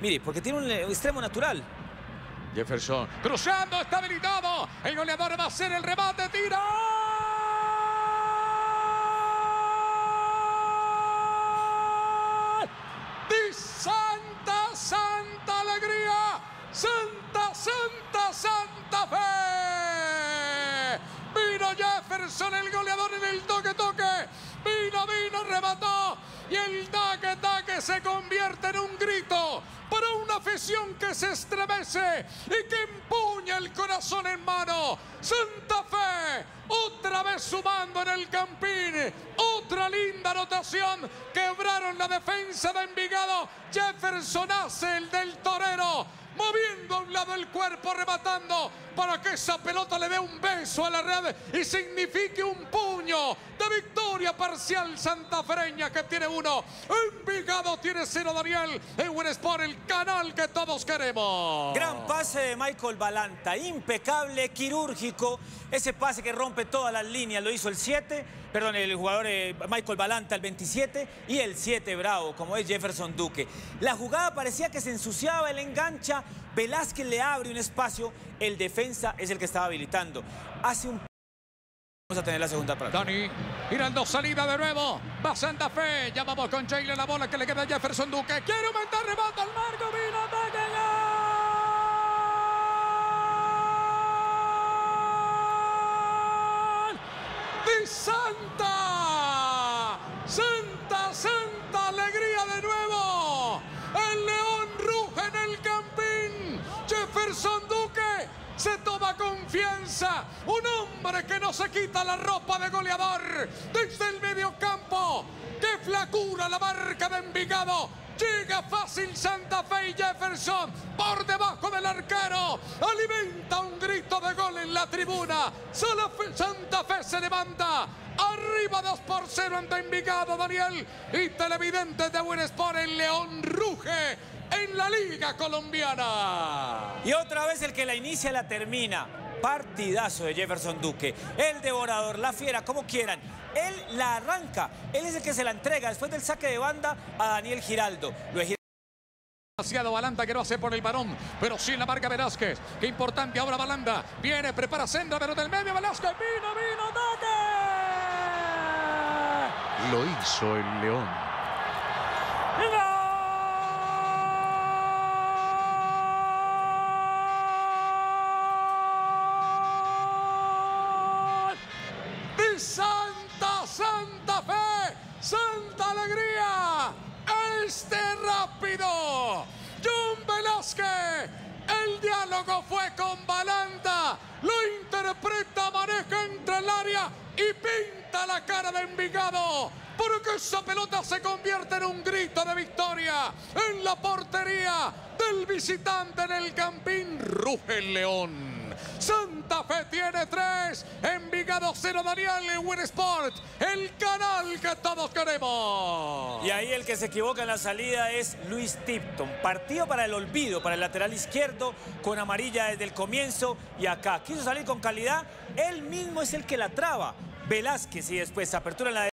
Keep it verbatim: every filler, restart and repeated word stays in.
Mire, porque tiene un extremo natural. Jefferson, cruzando, está habilitado. El goleador va a hacer el remate, tira. ¡Di Santa, Santa Alegría! ¡Santa, Santa, Santa Fe! Vino Jefferson, el goleador en el toque-toque. Vino, vino, remató. Y el taque-taque se convierte en un grito para una afición que se estremece y que empuña el corazón en mano. Santa Fe, otra vez sumando en el Campín. Otra linda anotación. Quebraron la defensa de Envigado. Jefferson hace el del torero, moviendo a un lado el cuerpo, rematando para que esa pelota le dé un beso a la red y signifique un puño de victoria parcial santafereña, que tiene uno. Envigado tiene cero, Daniel. En Buen Sport, el canal que todos queremos. Gran pase de Michael Balanta, impecable, quirúrgico. Ese pase que rompe todas las líneas lo hizo el siete, perdón, el jugador eh, Michael Balanta, el veintisiete, y el siete bravo, como es Jefferson Duque. La jugada parecía que se ensuciaba, el engancha. Velázquez le abre un espacio, el defensa es el que estaba habilitando. Hace un... Vamos a tener la segunda parte. Dani, girando salida de nuevo. Va Santa Fe. Ya vamos con Jaylen, la bola que le queda a Jefferson Duque. Quiere aumentar, rebota al marco. Vino, ataque, gol. ¡Di Santa! Santa, Santa Alegría de nuevo. El León ruge en el Campín. Jefferson Duque se toma confianza. Un hombre que no se quita la ropa de goleador desde el mediocampo. ¡Qué flacura la marca de Envigado! Llega fácil Santa Fe y Jefferson por debajo del arquero. Alimenta un grito de gol en la tribuna. Solo Santa Fe se levanta. Arriba dos por cero ante Envigado, Daniel. Y televidentes de Buen Sport, el León ruge en la Liga Colombiana. Y otra vez el que la inicia la termina. Partidazo de Jefferson Duque. El devorador, la fiera, como quieran. Él la arranca. Él es el que se la entrega después del saque de banda a Daniel Giraldo. Lo de Demasiado Balanta, que no hace por el varón, pero sí la marca Velázquez. Qué importante ahora Balanta. Viene, prepara senda, pero del medio Velázquez. Vino, vino, toque. Lo hizo el León. ¡Gol! Santa, Santa Fe, Santa Alegría, este rápido, John Velázquez, el diálogo fue con Balanta, lo interpreta, maneja entre el área y pinta la cara de Envigado, porque esa pelota se convierte en un grito de victoria en la portería del visitante en el Campín. Ruge el León. Santa Fe tiene tres, Envigado cero, Daniel, en Buen Sport, el canal que todos queremos. Y ahí el que se equivoca en la salida es Luis Tipton. Partido para el olvido, para el lateral izquierdo, con amarilla desde el comienzo. Y acá quiso salir con calidad, él mismo es el que la traba. Velázquez, y después apertura en la